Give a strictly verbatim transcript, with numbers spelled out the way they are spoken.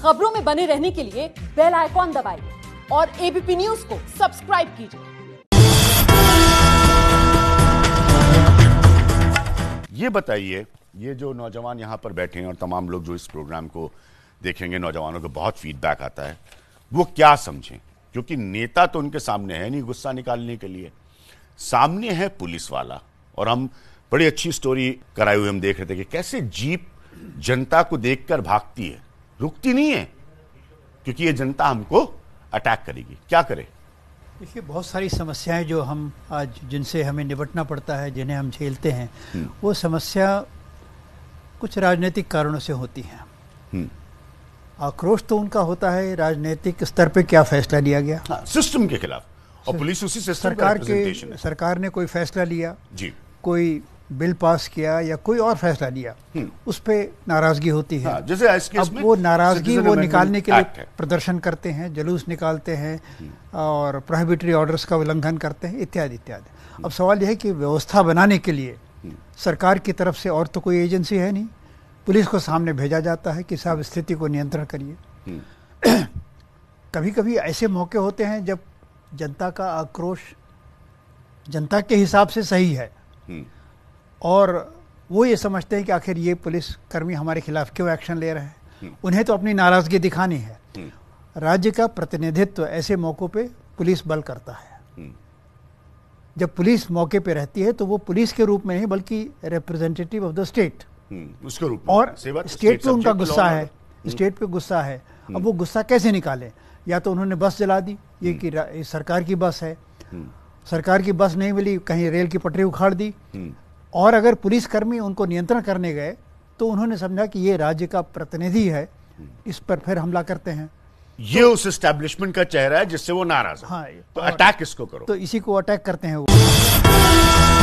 खबरों में बने रहने के लिए बेल आइकॉन दबाइए और एबीपी न्यूज को सब्सक्राइब कीजिए। ये बताइए, ये जो नौजवान यहाँ पर बैठे हैं और तमाम लोग जो इस प्रोग्राम को देखेंगे, नौजवानों को बहुत फीडबैक आता है, वो क्या समझें? क्योंकि नेता तो उनके सामने है नहीं गुस्सा निकालने के लिए, सामने है पुलिस वाला। और हम बड़ी अच्छी स्टोरी कराए हुए हम देख रहे थे कि कैसे जीप जनता को देखकर भागती है, रुकती नहीं है, क्योंकि ये जनता हमको अटैक करेगी। क्या करें? देखिए, बहुत सारी समस्याएं जो हम आज जिनसे हमें निपटना पड़ता है, जिन्हें हम झेलते हैं, वो समस्या कुछ राजनीतिक कारणों से होती हैं। आक्रोश तो उनका होता है राजनीतिक स्तर पे क्या फैसला लिया गया, हाँ, सिस्टम के खिलाफ, और पुलिस उसी सिस्टम सरकार का के सरकार ने कोई फैसला लिया जी, कोई बिल पास किया या कोई और फैसला लिया, उस पे नाराजगी होती है। हाँ, जैसे इस केस अब में वो नाराजगी वो निकालने के लिए है। प्रदर्शन करते हैं, जुलूस निकालते हैं और प्रोहिबिटरी ऑर्डर्स का उल्लंघन करते हैं, इत्यादि इत्यादि। अब सवाल यह है कि व्यवस्था बनाने के लिए सरकार की तरफ से और तो कोई एजेंसी है नहीं, पुलिस को सामने भेजा जाता है कि साहब स्थिति को नियंत्रण करिए। कभी कभी ऐसे मौके होते हैं जब जनता का आक्रोश जनता के हिसाब से सही है और वो ये समझते हैं कि आखिर ये पुलिस कर्मी हमारे खिलाफ क्यों एक्शन ले रहे हैं, उन्हें तो अपनी नाराजगी दिखानी है। राज्य का प्रतिनिधित्व ऐसे मौकों पे पुलिस बल करता है। जब पुलिस मौके पे रहती है तो वो पुलिस के रूप में नहीं बल्कि रिप्रेजेंटेटिव ऑफ द स्टेट उसके रूप में, और स्टेट पे उनका गुस्सा है, स्टेट पे गुस्सा है। अब वो गुस्सा कैसे निकालें? या तो उन्होंने बस जला दी, ये कि सरकार की बस है, सरकार की बस नहीं मिली, कहीं रेल की पटरी उखाड़ दी, और अगर पुलिसकर्मी उनको नियंत्रण करने गए तो उन्होंने समझा कि ये राज्य का प्रतिनिधि है, इस पर फिर हमला करते हैं। ये तो, उस एस्टैब्लिशमेंट का चेहरा है जिससे वो नाराज है। हाँ, तो अटैक किसको करो? तो इसी को अटैक करते हैं वो।